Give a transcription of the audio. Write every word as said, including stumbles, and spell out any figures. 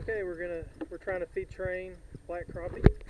Okay, we're gonna we're trying to feed train black crappie.